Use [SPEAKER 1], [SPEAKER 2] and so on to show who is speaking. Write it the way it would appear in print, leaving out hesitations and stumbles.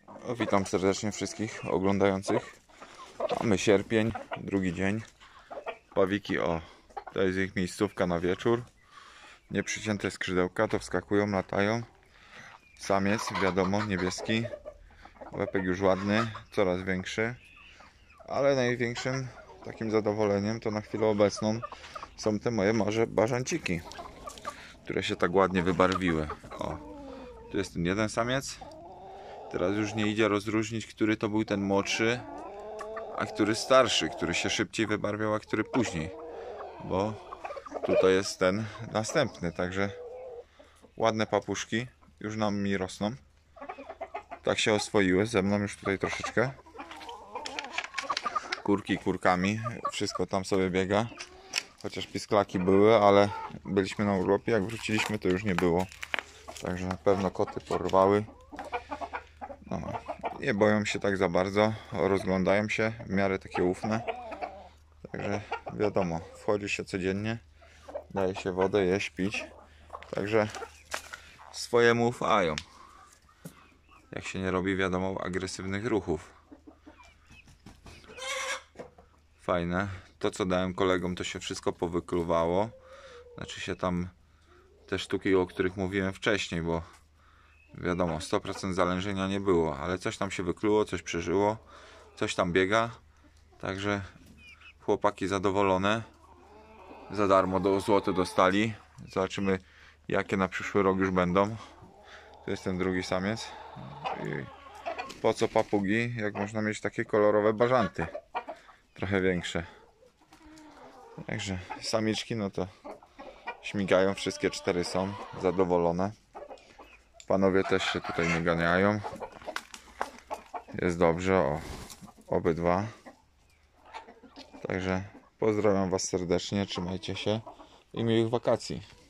[SPEAKER 1] Witam serdecznie wszystkich oglądających. Mamy sierpień, drugi dzień. Pawiki, to jest ich miejscówka na wieczór. Nieprzycięte skrzydełka, to wskakują, latają. Samiec, wiadomo, niebieski. Łepek już ładny, coraz większy. Ale największym takim zadowoleniem to na chwilę obecną są te moje bażanciki, które się tak ładnie wybarwiły. Tu jest ten jeden samiec. Teraz już nie idzie rozróżnić, który to był ten młodszy, a który starszy, który się szybciej wybarwiał, a który później. Bo tutaj jest ten następny, także ładne papuszki już mi rosną. Tak się oswoiły ze mną już tutaj troszeczkę. Kurki kurkami, wszystko tam sobie biega. Chociaż pisklaki były, ale byliśmy na urlopie, jak wróciliśmy to już nie było. Także na pewno koty porwały. Nie boją się tak za bardzo, rozglądają się, w miarę takie ufne. Także wiadomo, wchodzi się codziennie, daje się wodę, jeść, pić. Także swojemu ufają. Jak się nie robi, wiadomo, agresywnych ruchów. Fajne. To, co dałem kolegom, to się wszystko powykluwało. Znaczy się tam te sztuki, o których mówiłem wcześniej, bo wiadomo, 100% zalężenia nie było, ale coś tam się wykluło, coś przeżyło, coś tam biega. Także chłopaki zadowolone. Za darmo złote dostali. Zobaczymy, jakie na przyszły rok już będą. To jest ten drugi samiec. I po co papugi, jak można mieć takie kolorowe bażanty, trochę większe. Także samiczki, no to śmigają, wszystkie cztery są zadowolone. Panowie też się tutaj nie ganiają. Jest dobrze, obydwa. Także pozdrawiam Was serdecznie, trzymajcie się i miłych wakacji.